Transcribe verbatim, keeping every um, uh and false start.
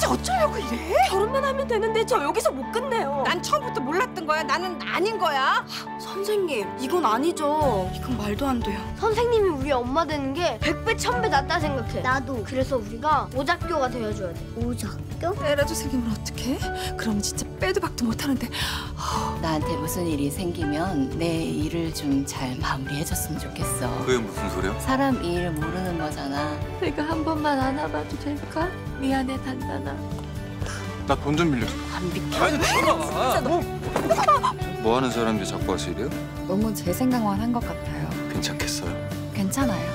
도대체 어쩌려고 이래? 결혼만 하면 되는데 저 여기서 못 끝내요. 난 처음부터 몰랐던 거야. 나는 아닌 거야. 선생님, 이건 아니죠. 이건 말도 안 돼요. 선생님이 우리 엄마 되는 게 백 배, 천 배 낫다 생각해. 나도. 그래서 우리가 오작교가 되어줘야 돼. 오작교? 애라도 생기면 어떡해? 그러면 진짜 빼도 박도 못하는데. 나한테 무슨 일이 생기면 내 일을 좀 잘 마무리해줬으면 좋겠어. 그게 무슨 소리야? 사람 일 모르는 거잖아. 내가 한 번만 안아봐도 될까? 미안해, 단단아. 나 돈 좀 빌려줘. 안 비켜. 아니, 진짜 너. 뭐 하는 사람인데 자꾸 와서 이래요? 너무 제 생각만 한 것 같아요. 괜찮겠어요? 괜찮아요.